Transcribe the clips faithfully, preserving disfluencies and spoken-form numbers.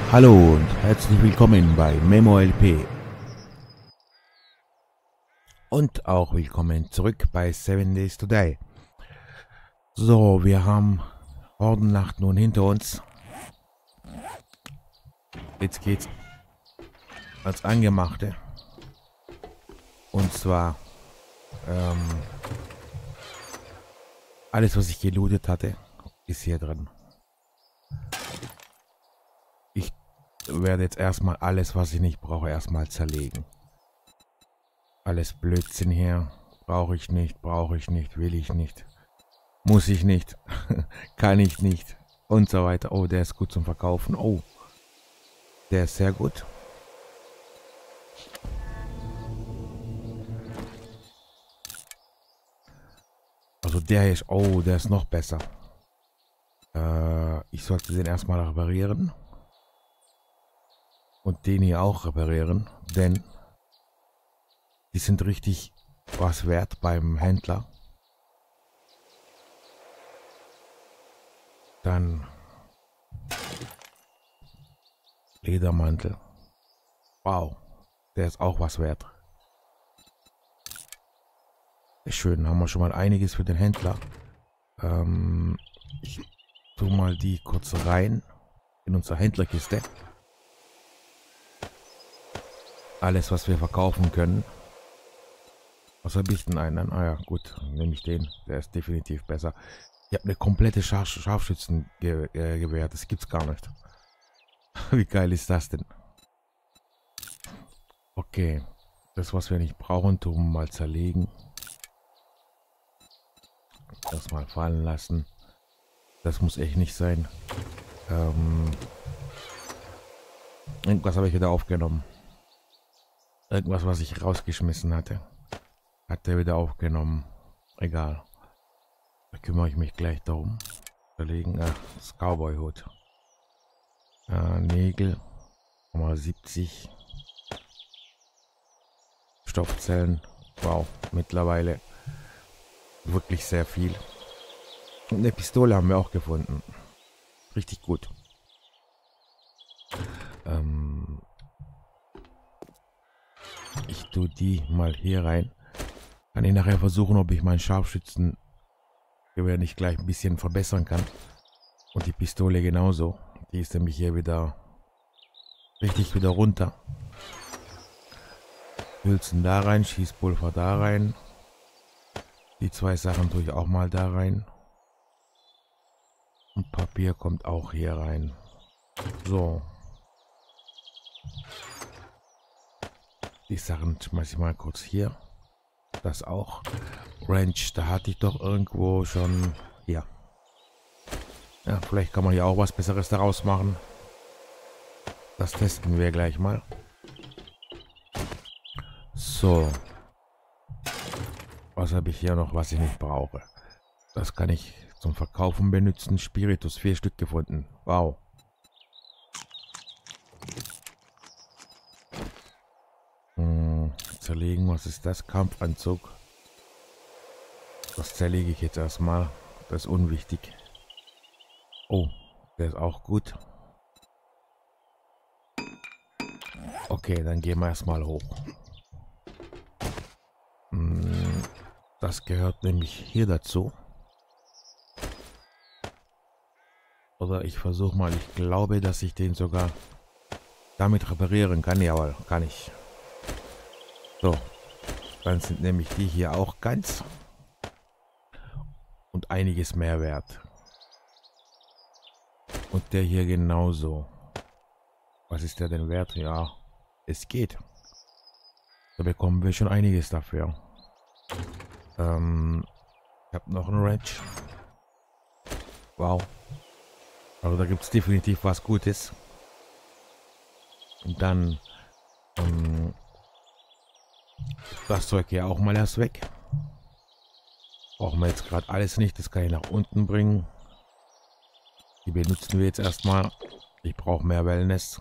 Hallo und herzlich willkommen bei MemoLP. Und auch willkommen zurück bei Seven Days to Die. So, wir haben Hordennacht nun hinter uns. Jetzt geht's als Angemachte. Und zwar ähm, alles, was ich gelootet hatte, ist hier drin. Ich werde jetzt erstmal alles, was ich nicht brauche, erstmal zerlegen. Alles Blödsinn hier. Brauche ich nicht, brauche ich nicht, will ich nicht. Muss ich nicht. Kann ich nicht. Und so weiter. Oh, der ist gut zum Verkaufen. Oh. Der ist sehr gut. Also der hier ist... Oh, der ist noch besser. Äh, ich sollte den erstmal reparieren. Und den hier auch reparieren. Denn die sind richtig was wert beim Händler. Dann Ledermantel. Wow, der ist auch was wert. Sehr schön, haben wir schon mal einiges für den Händler. Ähm, ich tue mal die kurz rein in unsere Händlerkiste. Alles, was wir verkaufen können. Was habe ich denn einen? Ah ja, gut, nehme ich den. Der ist definitiv besser. Ich habe eine komplette Scharf Scharfschützengewehr. Das gibt's gar nicht. Wie geil ist das denn? Okay, das, was wir nicht brauchen, tun wir mal zerlegen. Das mal fallen lassen. Das muss echt nicht sein. Ähm, irgendwas habe ich wieder aufgenommen. Irgendwas, was ich rausgeschmissen hatte. Hat er wieder aufgenommen. Egal. Da kümmere ich mich gleich darum. Verlegen. Ach, das Cowboy-Hut. Äh, Nägel. Nochmal siebzig. Stoffzellen. Wow. Mittlerweile wirklich sehr viel. Und eine Pistole haben wir auch gefunden. Richtig gut. Ähm, ich tue die mal hier rein. Kann ich nachher versuchen, ob ich mein Scharfschützengewehr nicht gleich ein bisschen verbessern kann. Und die Pistole genauso. Die ist nämlich hier wieder richtig wieder runter. Hülsen da rein, Schießpulver da rein. Die zwei Sachen tue ich auch mal da rein. Und Papier kommt auch hier rein. So. Die Sachen schmeiße ich mal kurz hier. Das auch. Wrench, da hatte ich doch irgendwo schon... Hier. Ja, vielleicht kann man hier auch was Besseres daraus machen. Das testen wir gleich mal. So. Was habe ich hier noch, was ich nicht brauche? Das kann ich zum Verkaufen benutzen. Spiritus, vier Stück gefunden. Wow. Hm, zerlegen, was ist das? Kampfanzug. Das zerlege ich jetzt erstmal. Das ist unwichtig. Oh, der ist auch gut. Okay, dann gehen wir erstmal hoch. Hm, das gehört nämlich hier dazu. Oder ich versuche mal, ich glaube, dass ich den sogar damit reparieren kann. Jawohl, kann ich. So, dann sind nämlich die hier auch ganz und einiges mehr wert. Und der hier genauso. Was ist der denn wert? Ja, es geht. Da bekommen wir schon einiges dafür. Ähm, ich habe noch einen Wrench. Wow. Also da gibt es definitiv was Gutes. Und dann ähm, das Zeug hier auch mal erst weg. Brauchen wir jetzt gerade alles nicht. Das kann ich nach unten bringen. Die benutzen wir jetzt erstmal. Ich brauche mehr Wellness.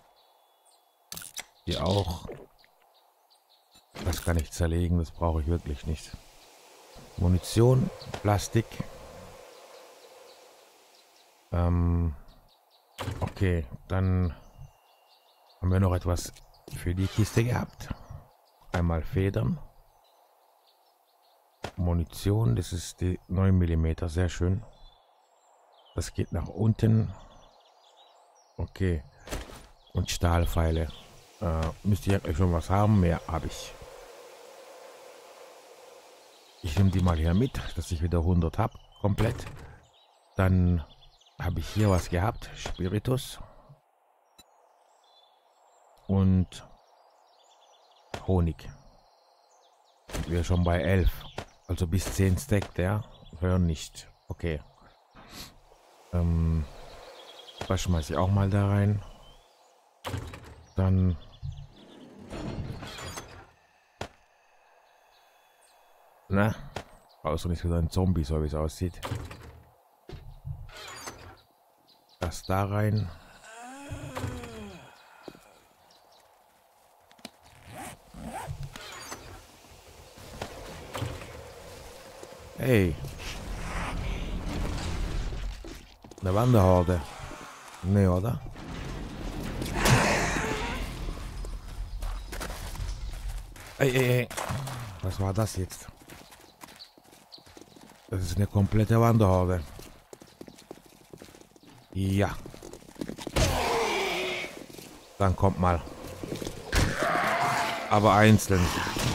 Hier auch. Das kann ich zerlegen. Das brauche ich wirklich nicht. Munition, Plastik. Ähm, okay, dann Haben wir noch etwas für die Kiste gehabt. Einmal Federn. Munition, das ist die neun Millimeter, sehr schön. Das geht nach unten. Okay. Und Stahlpfeile. Äh, müsste ich eigentlich schon was haben. Mehr habe ich. Ich nehme die mal hier mit, dass ich wieder hundert habe. Komplett. Dann habe ich hier was gehabt. Spiritus. Und Honig. Und wir schon bei elf. Also bis zehn Stack, der hören nicht. Okay. Ähm, das schmeiße ich auch mal da rein. Dann na, außer nicht wieder ein Zombie, so wie es aussieht. Das da rein. Hey. Eine Wanderhorde. Ne, oder? Ey, ey, ey. Was war das jetzt? Das ist eine komplette Wanderhorde. Ja. Dann kommt mal. Aber einzeln.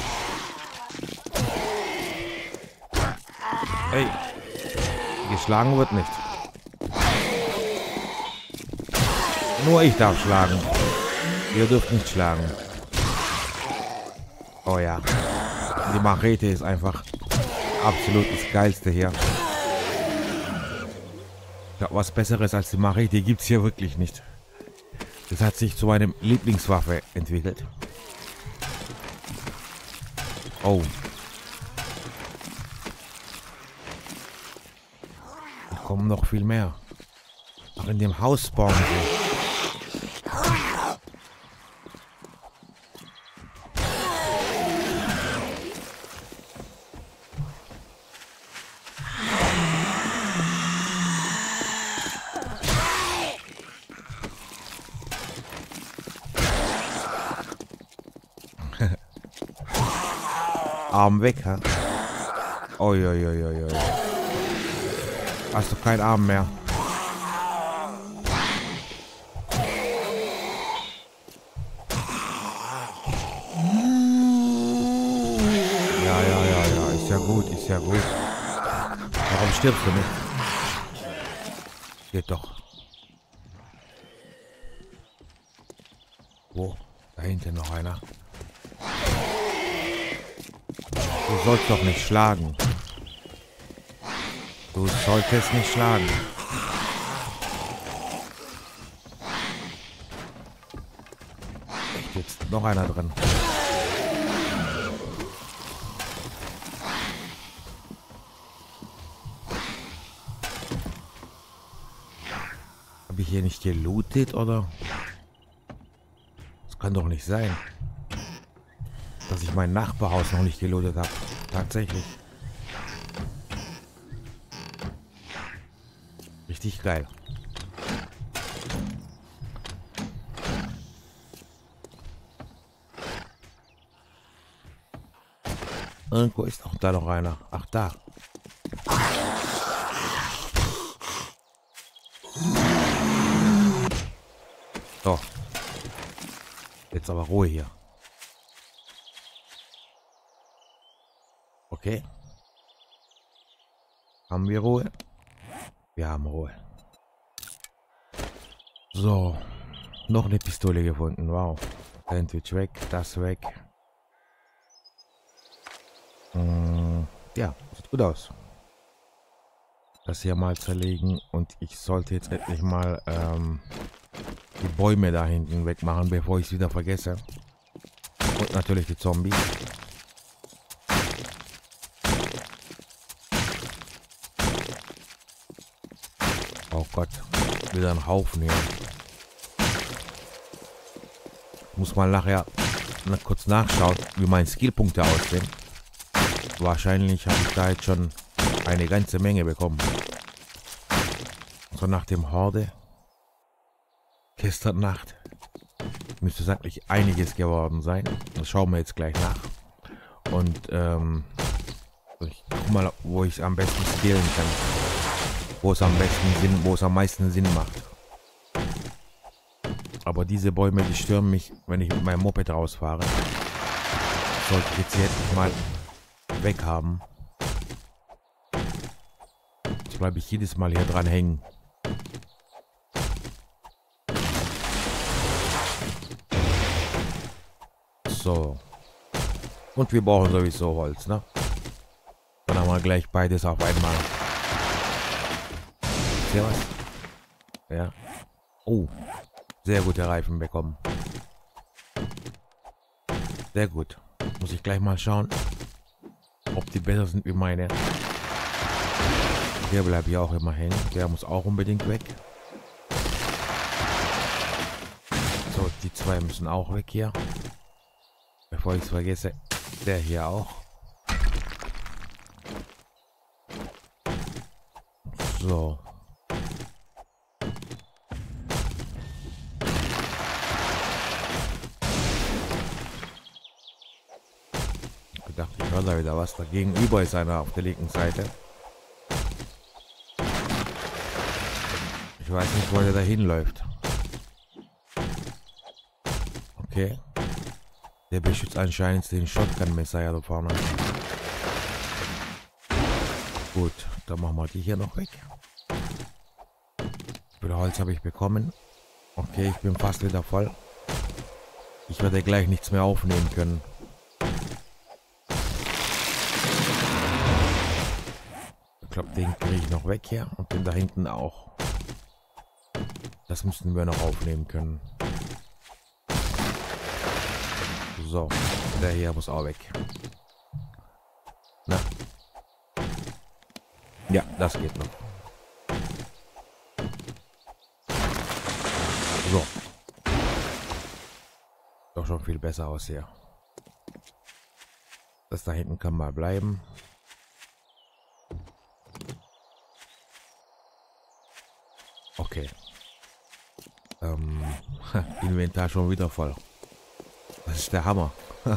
Ey. Geschlagen wird nicht. Nur ich darf schlagen. Ihr dürft nicht schlagen. Oh ja. Die Machete ist einfach absolut das Geilste hier. Ja, was Besseres als die Machete gibt es hier wirklich nicht. Das hat sich zu meinem Lieblingswaffe entwickelt. Oh. Da kommen noch viel mehr. Auch in dem Haus spawnen sie. Arm weg, hä? Oi, oi, oi, oi, oi. Hast du keinen Arm mehr? Ja, ja, ja, ja. Ist ja gut, ist ja gut. Warum stirbst du nicht? Geht doch. Wo? Da hinten noch einer. Du sollst doch nicht schlagen. Du solltest nicht schlagen. Echt jetzt noch einer drin. Habe ich hier nicht gelootet oder? Das kann doch nicht sein, dass ich mein Nachbarhaus noch nicht gelootet habe. Tatsächlich. Richtig geil. Irgendwo ist auch da noch einer. Ach, da. So. Jetzt aber Ruhe hier. Okay. Haben wir Ruhe? Wir haben Ruhe. So. Noch eine Pistole gefunden. Wow. Sandwich weg. Das weg. Hm, ja, sieht gut aus. Das hier mal zerlegen. Und ich sollte jetzt endlich mal ähm, die Bäume da hinten wegmachen, bevor ich es wieder vergesse. Und natürlich die Zombies. Oh Gott, wieder ein Haufen hier. Muss mal nachher na, kurz nachschauen, wie meine Skillpunkte aussehen. Wahrscheinlich habe ich da jetzt schon eine ganze Menge bekommen. So nach dem Horde. Gestern Nacht. müsste es eigentlich einiges geworden sein. Das schauen wir jetzt gleich nach. Und ähm, ich guck mal, wo ich es am besten skillen kann. Wo es am besten Sinn, wo es am meisten Sinn macht. Aber diese Bäume, die stören mich, wenn ich mit meinem Moped rausfahre. Sollte ich jetzt hier endlich mal weghaben. Jetzt bleibe ich jedes Mal hier dran hängen. So. Und wir brauchen sowieso Holz, ne? Dann haben wir gleich beides auf einmal. Ist hier was? Ja. Oh. Sehr gute Reifen bekommen. Sehr gut. Muss ich gleich mal schauen, ob die besser sind wie meine. Der bleibt hier auch immer hängen. Der muss auch unbedingt weg. So, die zwei müssen auch weg hier. Bevor ich es vergesse, der hier auch. So. Ich dachte, ich höre da wieder was. Da gegenüber ist einer auf der linken Seite. Ich weiß nicht, wo der da hinläuft. Okay. Der beschützt anscheinend den Shotgun-Messer ja da vorne. Gut, dann machen wir die hier noch weg. Wie viel Holz habe ich bekommen? Okay, ich bin fast wieder voll. Ich werde gleich nichts mehr aufnehmen können. Ich glaube, den kriege ich noch weg hier und den da hinten auch. Das müssten wir noch aufnehmen können. So, der hier muss auch weg. Na. Ja, das geht noch. So. Doch schon viel besser aus hier. Das da hinten kann mal bleiben. Okay. Ähm, Inventar schon wieder voll. Das ist der Hammer.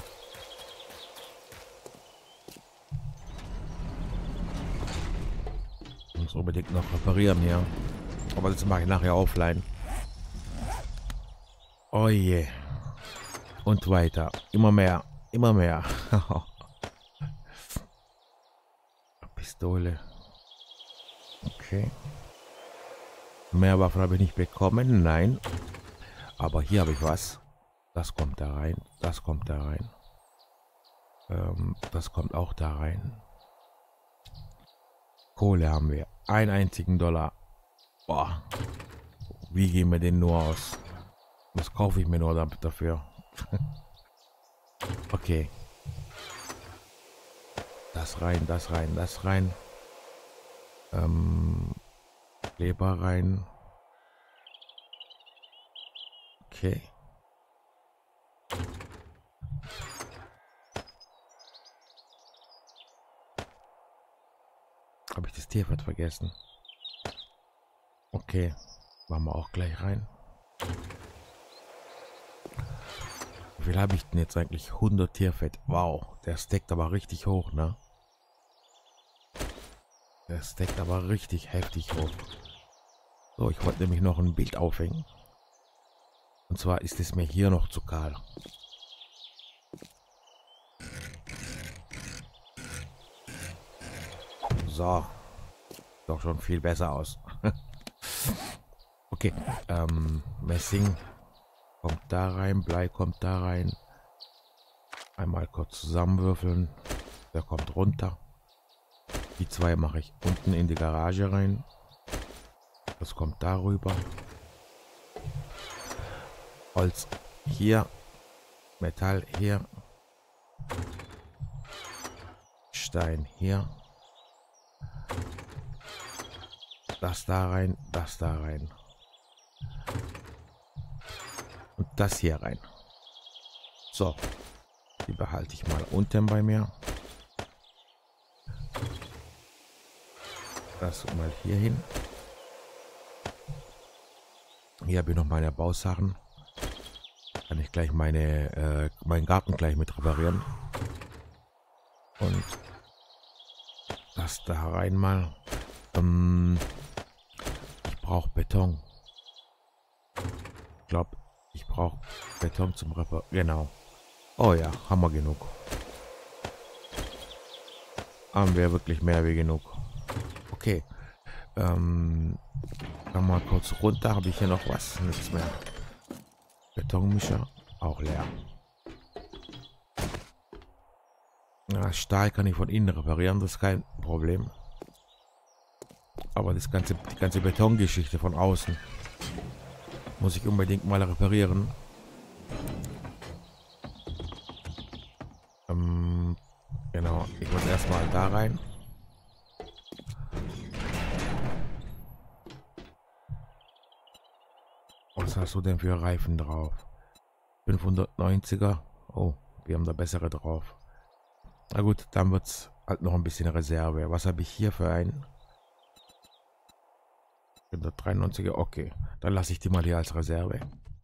Muss unbedingt noch reparieren hier. Aber das mache ich nachher offline. Oh je. Und weiter. Immer mehr. Immer mehr. Pistole. Okay. Mehr Waffen habe ich nicht bekommen. Nein. Aber hier habe ich was. Das kommt da rein. Das kommt da rein. Ähm, das kommt auch da rein. Kohle haben wir. Einen einzigen Dollar. Boah. Wie gehen wir den nur aus? Was kaufe ich mir nur dafür? Okay. Das rein, das rein, das rein. Ähm, Leber rein. Okay. Habe ich das Tierfett vergessen? Okay. Machen wir auch gleich rein. Wie viel habe ich denn jetzt eigentlich? hundert Tierfett. Wow. Der stackt aber richtig hoch, ne? Der stackt aber richtig heftig hoch. So, ich wollte nämlich noch ein Bild aufhängen. Und zwar ist es mir hier noch zu kahl. So. Doch schon viel besser aus. Okay. Ähm, Messing kommt da rein. Blei kommt da rein. Einmal kurz zusammenwürfeln. Der kommt runter. Die zwei mache ich unten in die Garage rein. Das kommt darüber. Holz hier. Metall hier. Stein hier. Das da rein, das da rein. Und das hier rein. So. Die behalte ich mal unten bei mir. Das mal hier hin. Hier habe ich noch meine Bausachen. Kann ich gleich meine, äh, meinen Garten gleich mit reparieren. Und das da rein mal. Ähm, ich brauche Beton. Ich glaube, ich brauche Beton zum Reparieren. Genau. Oh ja, haben wir genug. Haben wir wirklich mehr wie genug. Okay. Ähm, dann mal kurz runter. Habe ich hier noch was? Nichts mehr. Betonmischer. Auch leer. Ja, Stahl kann ich von innen reparieren. Das ist kein Problem. Aber das ganze, die ganze Betongeschichte von außen muss ich unbedingt mal reparieren. Ähm, genau. Ich muss erstmal da rein. Was hast du denn für Reifen drauf? fünfhundertneunziger. Oh, wir haben da bessere drauf. Na gut, dann wird es halt noch ein bisschen Reserve. Was habe ich hier für einen? hundertdreiundneunziger. Okay, dann lasse ich die mal hier als Reserve.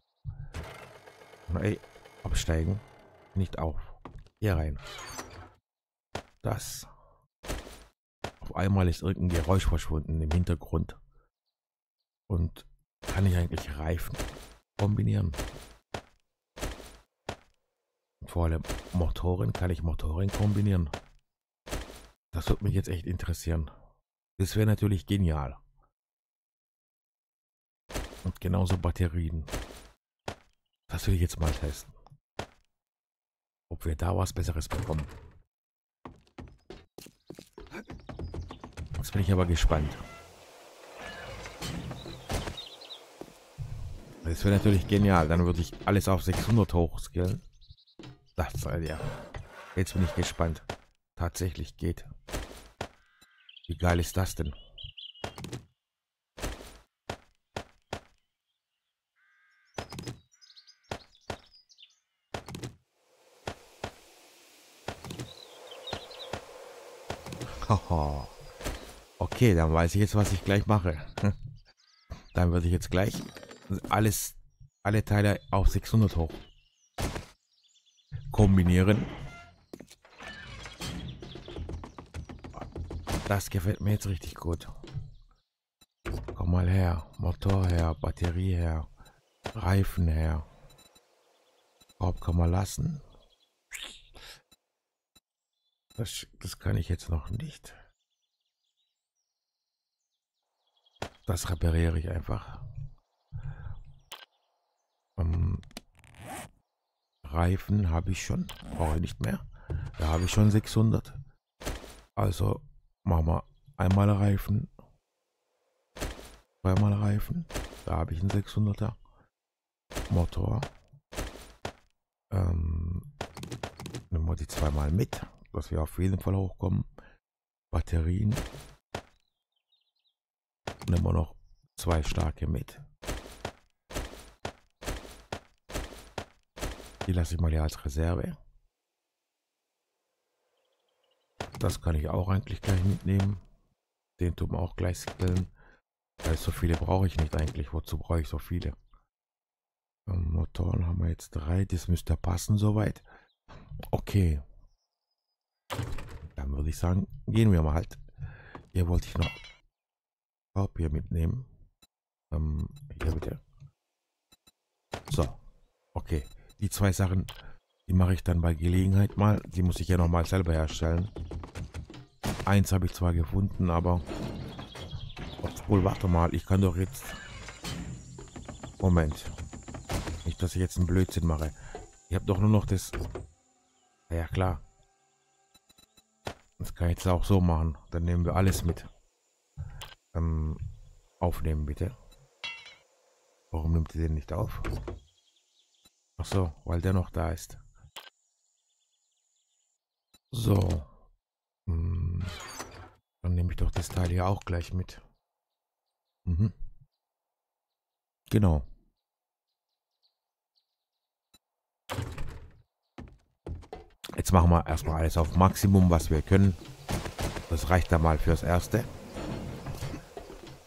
Ey, absteigen. Nicht auf. Hier rein. Das. Auf einmal ist irgendein Geräusch verschwunden im Hintergrund. Und kann ich eigentlich Reifen kombinieren? Und vor allem Motoren, kann ich Motoren kombinieren? Das würde mich jetzt echt interessieren. Das wäre natürlich genial. Und genauso Batterien. Das will ich jetzt mal testen. Ob wir da was Besseres bekommen. Jetzt bin ich aber gespannt. Das wäre natürlich genial. Dann würde ich alles auf sechshundert hochskillen. Das sei ja. Jetzt bin ich gespannt. Tatsächlich geht. Wie geil ist das denn? Haha. Okay, dann weiß ich jetzt, was ich gleich mache. Dann würde ich jetzt gleich alles, alle Teile auf sechshundert hoch kombinieren. Das gefällt mir jetzt richtig gut. Komm mal her. Motor her, Batterie her, Reifen her. Korb kann man lassen. Das, das kann ich jetzt noch nicht. Das repariere ich einfach. Ähm, Reifen habe ich schon. Brauche ich nicht mehr. Da habe ich schon sechshundert. Also machen wir einmal Reifen. Zweimal Reifen. Da habe ich einen sechshunderter. Motor. Ähm, nehmen wir die zweimal mit, dass wir auf jeden Fall hochkommen. Batterien. Nehmen wir noch zwei starke mit. Die lasse ich mal hier als Reserve. Das kann ich auch eigentlich gleich mitnehmen. Den tun wir auch gleich skillen. Weil so viele brauche ich nicht eigentlich. Wozu brauche ich so viele? Ähm, Motoren haben wir jetzt drei. Das müsste passen soweit. Okay. Dann würde ich sagen, gehen wir mal halt. Hier wollte ich noch Korb hier mitnehmen. Ähm, hier bitte. So. Okay. Die zwei Sachen, die mache ich dann bei Gelegenheit mal. Die muss ich ja nochmal selber herstellen. Eins habe ich zwar gefunden, aber... Obwohl, warte mal, ich kann doch jetzt... Moment. Nicht, dass ich jetzt einen Blödsinn mache. Ich habe doch nur noch das... Ja, klar. Das kann ich jetzt auch so machen. Dann nehmen wir alles mit. Ähm, aufnehmen, bitte. Warum nimmt ihr den nicht auf? Ach so, weil der noch da ist. So. Hm. Dann nehme ich doch das Teil hier auch gleich mit. Mhm. Genau. Jetzt machen wir erstmal alles auf Maximum, was wir können. Das reicht da mal fürs Erste.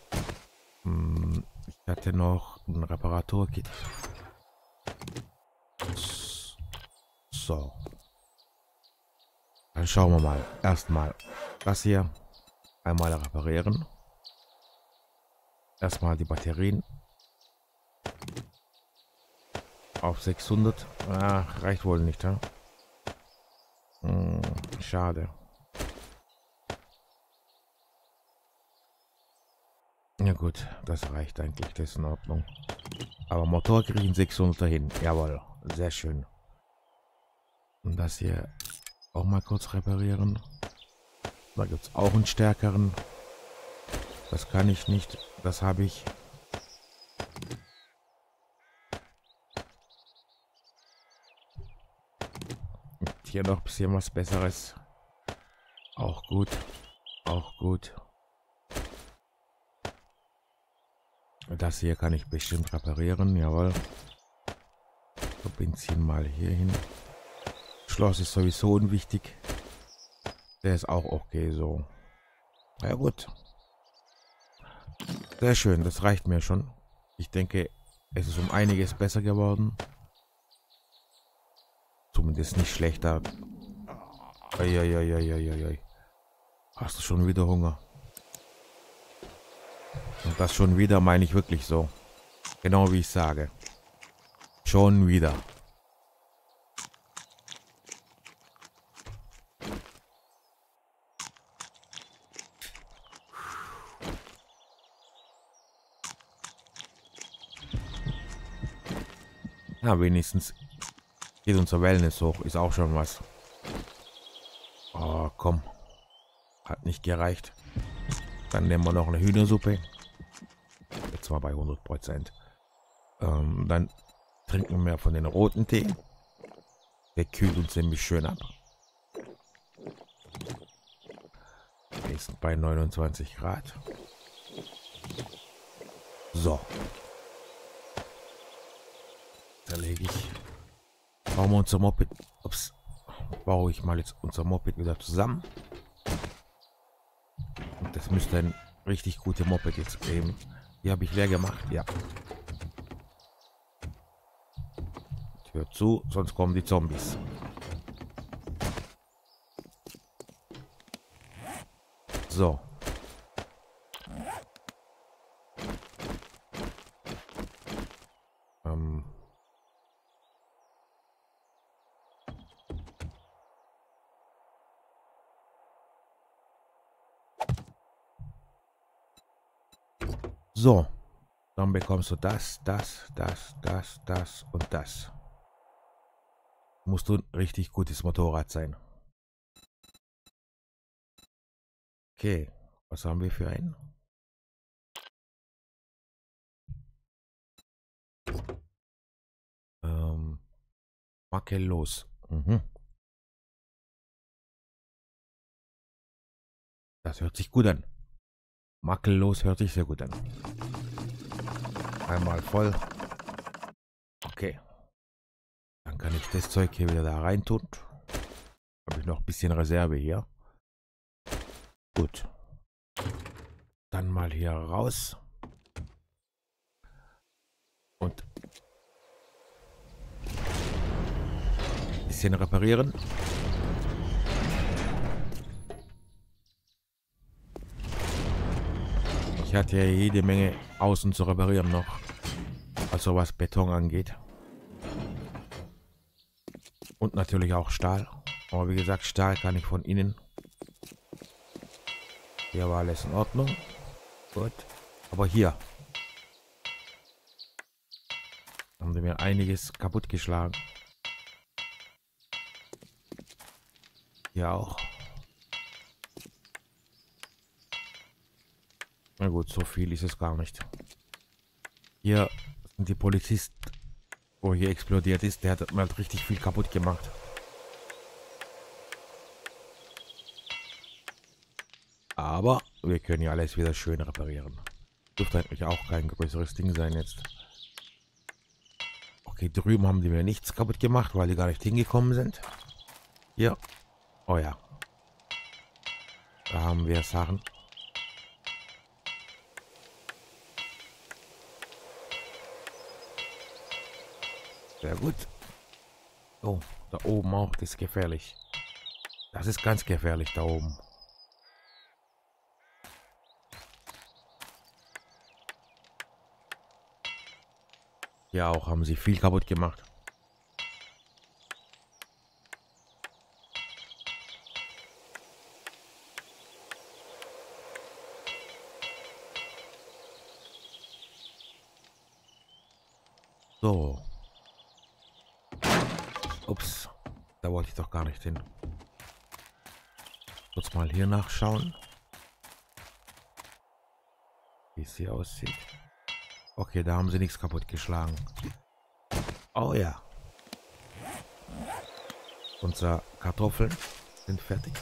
Hm. Ich hatte noch ein Reparaturkit. So. Dann schauen wir mal. Erstmal das hier einmal reparieren. Erstmal die Batterien auf sechshundert. Ah, reicht wohl nicht, ja? Hm, schade. Ja gut, das reicht eigentlich, das ist in Ordnung. Aber Motor kriege ich in sechshundert hin. Jawohl, sehr schön. Und das hier auch mal kurz reparieren. Da gibt es auch einen stärkeren. Das kann ich nicht, das habe ich. Und hier noch ein bisschen was Besseres. Auch gut, auch gut. Das hier kann ich bestimmt reparieren, jawohl. So, Benzin mal hier hin. Schloss ist sowieso unwichtig. Der ist auch okay so. Ja gut. Sehr schön, das reicht mir schon. Ich denke, es ist um einiges besser geworden. Zumindest nicht schlechter. Eieieiei. Hast du schon wieder Hunger? Und das schon wieder meine ich wirklich so. Genau wie ich sage. Schon wieder. Ja, wenigstens geht unser Wellness hoch. Ist auch schon was. Oh, komm. Hat nicht gereicht. Dann nehmen wir noch eine Hühnersuppe. Jetzt mal bei hundert Prozent. Ähm, dann trinken wir von den roten Tee. Der kühlt uns nämlich schön ab. Wir sind bei neunundzwanzig Grad. So. Da lege ich. Bauen wir unser Moped. Ups. Baue ich mal jetzt unser Moped wieder zusammen. Und das müsste ein richtig gute Moped jetzt geben. Die habe ich leer gemacht. Ja. Tür zu, sonst kommen die Zombies. So. Ähm. So. Dann bekommst du das, das, das, das, das und das. Musst du ein richtig gutes Motorrad sein. Okay. Was haben wir für einen? Ähm. Makellos. Mhm. Das hört sich gut an. Makellos hört sich sehr gut an. Einmal voll. Okay. Dann kann ich das Zeug hier wieder da rein tun. Habe ich noch ein bisschen Reserve hier. Gut. Dann mal hier raus. Und ein bisschen reparieren. Ich hatte ja jede Menge außen zu reparieren noch. Also was Beton angeht. Und natürlich auch Stahl. Aber wie gesagt, Stahl kann ich von innen. Hier war alles in Ordnung. Gut. Aber hier haben sie mir einiges kaputt geschlagen. Hier auch. Na gut, so viel ist es gar nicht. Hier sind die Polizisten, wo hier explodiert ist. Der hat mir halt richtig viel kaputt gemacht. Aber wir können ja alles wieder schön reparieren. Dürfte eigentlich auch kein größeres Ding sein jetzt. Okay, drüben haben die mir nichts kaputt gemacht, weil die gar nicht hingekommen sind. Hier. Oh ja. Da haben wir Sachen. Sehr gut. Oh, da oben auch, das ist gefährlich. Das ist ganz gefährlich da oben. Ja, auch haben sie viel kaputt gemacht. So. Ups, da wollte ich doch gar nicht hin. Kurz mal hier nachschauen, wie es hier aussieht. Okay, da haben sie nichts kaputt geschlagen. Oh ja. Unsere Kartoffeln sind fertig.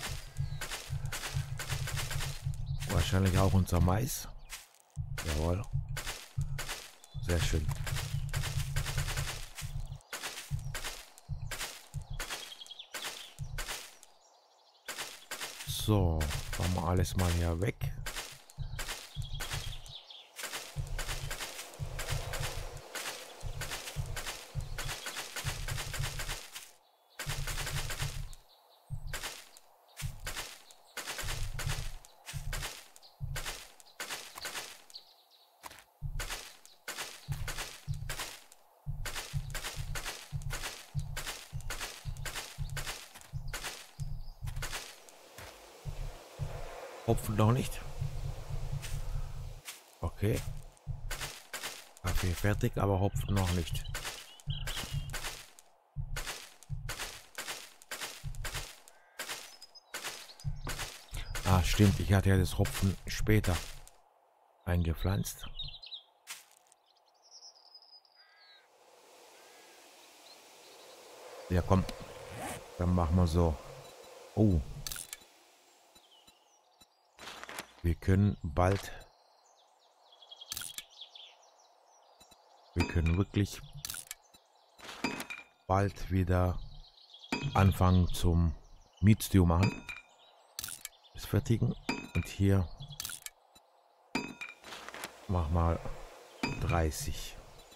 Wahrscheinlich auch unser Mais. Jawohl. Sehr schön. So, machen wir alles mal hier weg. Hopfen noch nicht. Okay. Kaffee fertig, aber Hopfen noch nicht. Ah, stimmt. Ich hatte ja das Hopfen später eingepflanzt. Ja, komm. Dann machen wir so. Oh. Wir können bald... Wir können wirklich bald wieder anfangen zum Meat Stew machen. Das fertigen. Und hier mach mal dreißig.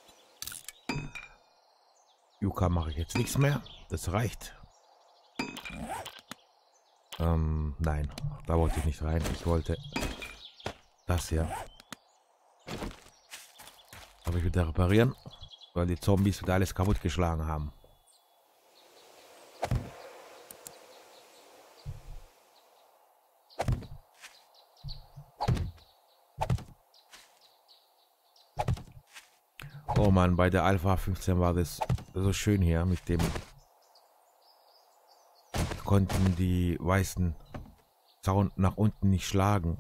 Yucca mache ich jetzt nichts mehr. Das reicht. Ähm, nein, da wollte ich nicht rein. Ich wollte das hier. Habe ich wieder reparieren, weil die Zombies wieder alles kaputt geschlagen haben. Oh Mann, bei der Alpha fünfzehn war das so schön hier mit dem. Konnten die weißen Zaun nach unten nicht schlagen.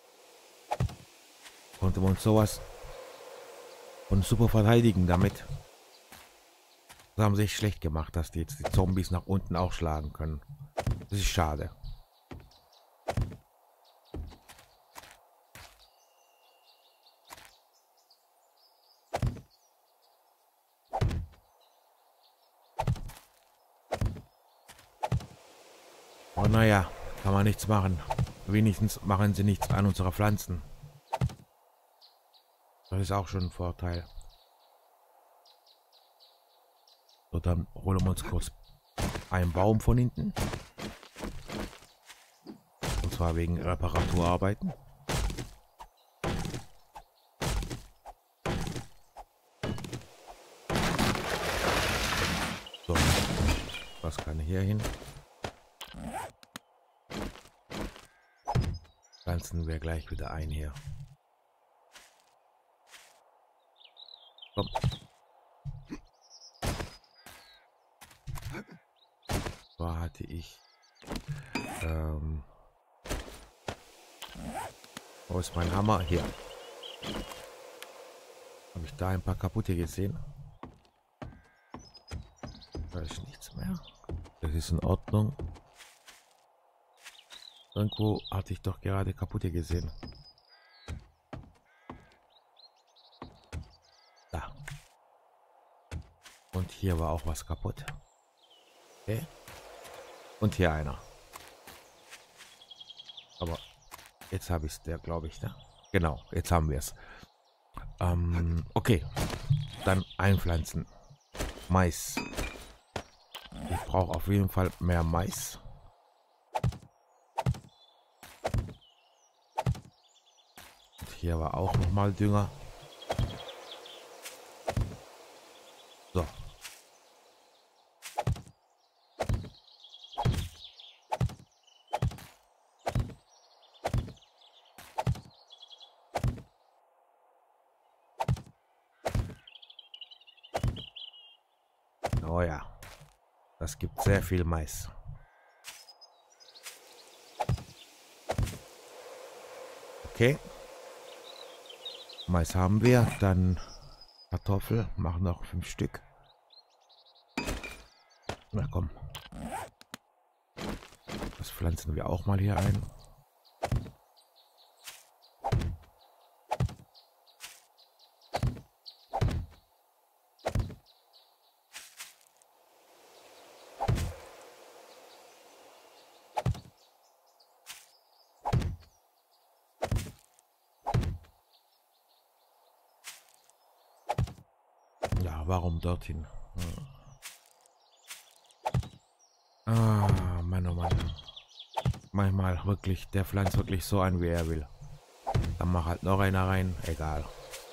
Konnte man sowas und super verteidigen damit. Das haben sie echt schlecht gemacht, dass die jetzt die Zombies nach unten auch schlagen können. Das ist schade. Oh naja, kann man nichts machen. Wenigstens machen sie nichts an unserer Pflanzen. Das ist auch schon ein Vorteil. So, dann holen wir uns kurz einen Baum von hinten. Und zwar wegen Reparaturarbeiten. So, was kann hier hin? Pflanzen wir gleich wieder ein hier. Komm. So hatte ich. Ähm, wo ist mein Hammer? Hier. Habe ich da ein paar kaputte gesehen? Da ist nichts mehr. Das ist in Ordnung. Irgendwo hatte ich doch gerade kaputte gesehen. Da. Und hier war auch was kaputt. Okay. Und hier einer. Aber jetzt habe ich es, der glaube ich, ne? Genau, jetzt haben wir es. Ähm, okay. Dann einpflanzen. Mais. Ich brauche auf jeden Fall mehr Mais. Und hier war auch noch mal Dünger. So. Oh ja, das gibt sehr viel Mais. Okay. Mais haben wir, dann Kartoffel, machen noch fünf Stück. Na komm. Das pflanzen wir auch mal hier ein. Ja, warum dorthin? Hm. Ah, Mann, oh Mann. Manchmal wirklich, der pflanzt wirklich so ein, wie er will. Dann mach halt noch einer rein, egal.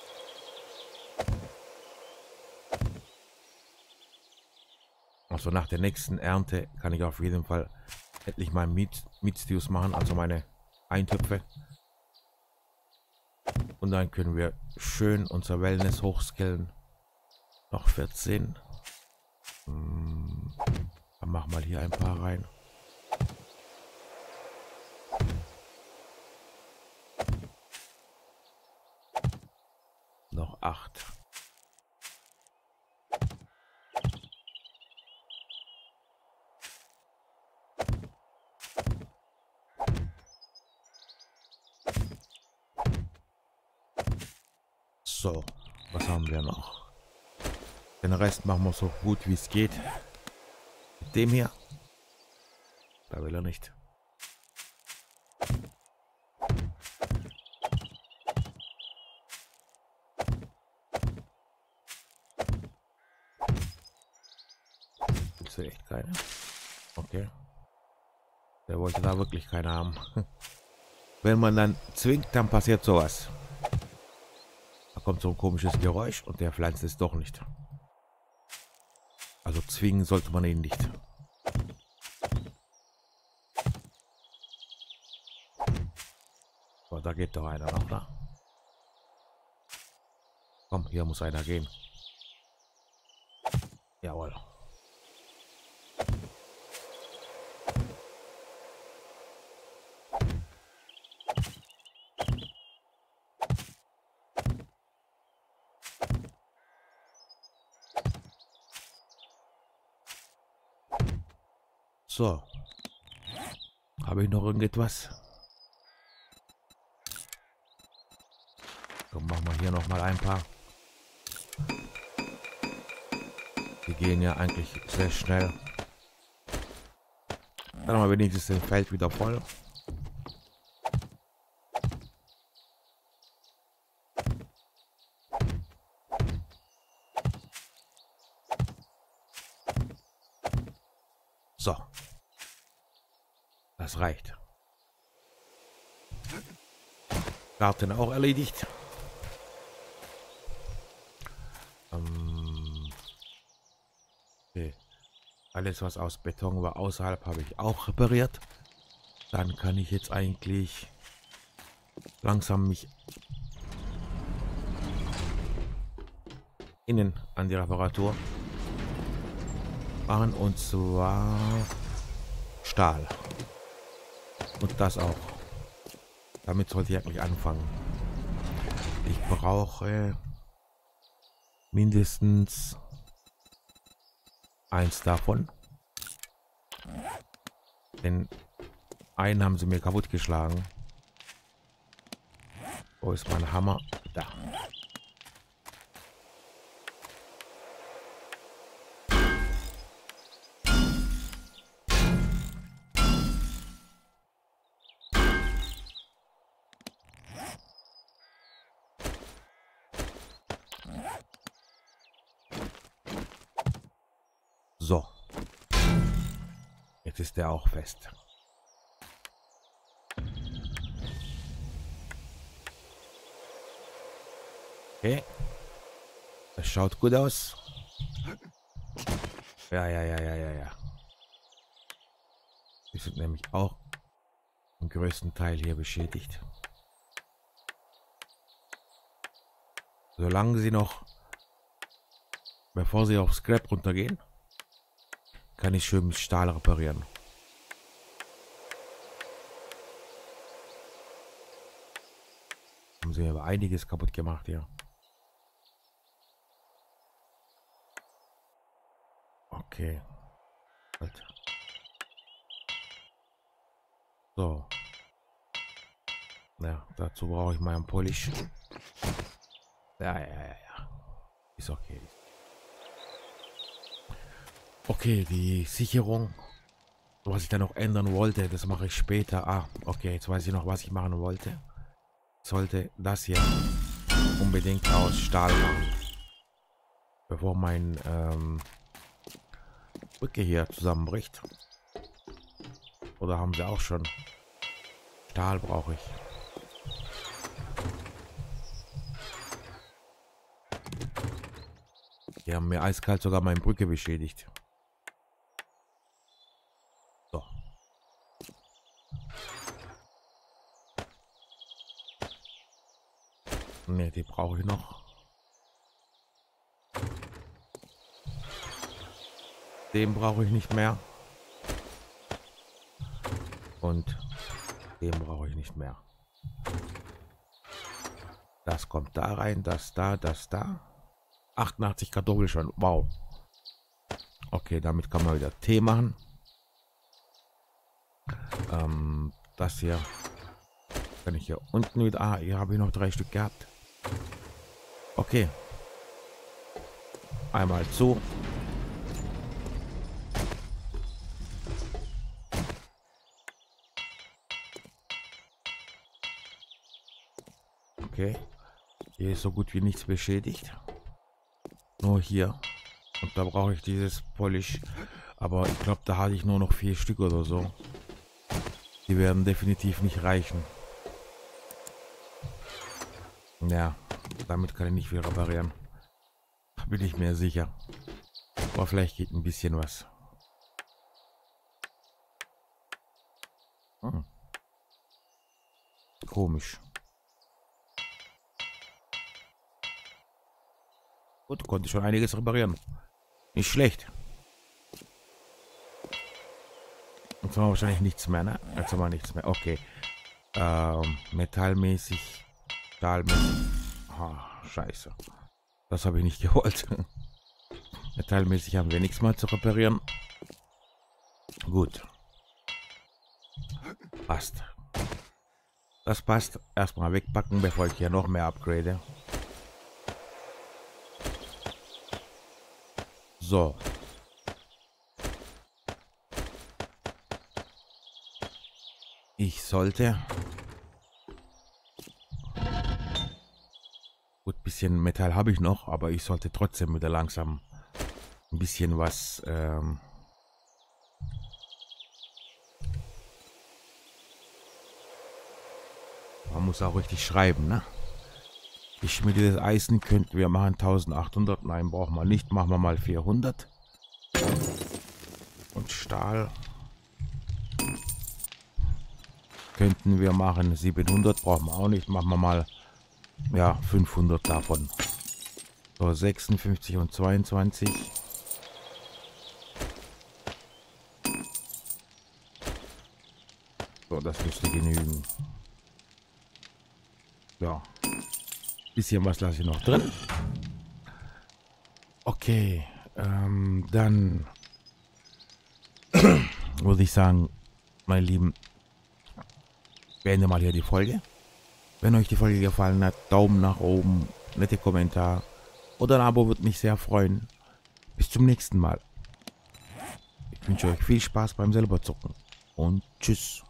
Also nach der nächsten Ernte kann ich auf jeden Fall endlich mal Meat, Meat Stews machen, also meine Eintöpfe. Und dann können wir schön unser Wellness hochskillen. Noch vierzehn. Hm, dann machen wir hier ein paar rein. Noch acht. So, was haben wir noch? Den Rest machen wir so gut wie es geht. Mit dem hier. Da will er nicht. Willst du echt keine? Okay. Der wollte da wirklich keine haben. Wenn man dann zwingt, dann passiert sowas. Da kommt so ein komisches Geräusch und der pflanzt es doch nicht. Also zwingen sollte man ihn nicht. So, da geht doch einer noch, da. Komm, hier muss einer gehen. Jawohl. So. Habe ich noch irgendetwas? Komm, machen wir hier noch mal ein paar. Die gehen ja eigentlich sehr schnell. Dann haben wir wenigstens den Feld wieder voll. So. Das reicht. Garten auch erledigt. Ähm, okay. Alles, was aus Beton war, außerhalb, habe ich auch repariert. Dann kann ich jetzt eigentlich langsam mich innen an die Reparatur machen, und zwar Stahl. Und das auch. Damit sollte ich eigentlich anfangen. Ich brauche mindestens eins davon. Den einen haben sie mir kaputt geschlagen. Wo ist mein Hammer? Da. So. Jetzt ist der auch fest. Okay. Das schaut gut aus. Ja, ja, ja, ja, ja, ja. Die sind nämlich auch im größten Teil hier beschädigt. Solange sie noch, bevor sie auf Scrap runtergehen, kann ich schön mit Stahl reparieren. Haben sie aber einiges kaputt gemacht hier. Okay. Halt. So. Ja, dazu brauche ich meinen Polish. Ja, ja, ja, ja. Ist okay. Okay, die Sicherung. Was ich da noch ändern wollte, das mache ich später. Ah, okay, jetzt weiß ich noch, was ich machen wollte. Ich sollte das hier unbedingt aus Stahl machen. Bevor mein ähm, Brücke hier zusammenbricht. Oder haben sie auch schon? Stahl brauche ich. Die haben mir eiskalt sogar meine Brücke beschädigt. So. Ne, die brauche ich noch. Den brauche ich nicht mehr. Und den brauche ich nicht mehr. Das kommt da rein, das da, das da. achtundachtzig Kartoffeln schon. Wow. Okay, damit kann man wieder Tee machen. Ähm, das hier kann ich hier unten wieder. Ah, hier habe ich noch drei Stück gehabt. Okay. Einmal zu. Okay. Hier ist so gut wie nichts beschädigt. Nur hier. Und da brauche ich dieses Polish. Aber ich glaube, da hatte ich nur noch vier Stück oder so. Die werden definitiv nicht reichen. Ja, damit kann ich nicht viel reparieren. Da bin ich mir sicher. Aber vielleicht geht ein bisschen was. Hm. Komisch. Gut, konnte schon einiges reparieren. Nicht schlecht. Jetzt haben wir wahrscheinlich nichts mehr, ne? Jetzt haben wir nichts mehr. Okay. Ähm, metallmäßig, stahlmäßig. Ah, scheiße. Das habe ich nicht gewollt. Metallmäßig haben wir nichts mehr zu reparieren. Gut. Passt. Das passt. Erstmal wegpacken, bevor ich hier noch mehr upgrade. So. Ich sollte... Gut, bisschen Metall habe ich noch, aber ich sollte trotzdem wieder langsam ein bisschen was... Ähm Man muss auch richtig schreiben, ne? Geschmiedetes Eisen könnten wir machen eintausendachthundert. Nein, brauchen wir nicht. Machen wir mal vierhundert. Und Stahl könnten wir machen siebenhundert. Brauchen wir auch nicht. Machen wir mal ja fünfhundert davon. So, sechsundfünfzig und zweiundzwanzig. So, das müsste genügen. Ja. Bisschen was lasse ich noch drin. Okay. Ähm, dann würde ich sagen, meine Lieben, beende mal hier die Folge. Wenn euch die Folge gefallen hat, Daumen nach oben, nette Kommentar oder ein Abo würde mich sehr freuen. Bis zum nächsten Mal. Ich wünsche euch viel Spaß beim selber zocken und tschüss.